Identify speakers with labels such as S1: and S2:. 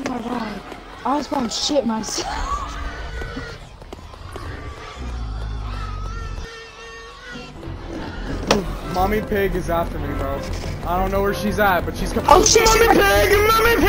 S1: my god. I was about to shit myself.
S2: Mommy Pig is after me, bro. I don't know where she's at, but she's coming.
S1: Oh shit!
S2: Mommy Pig! Mommy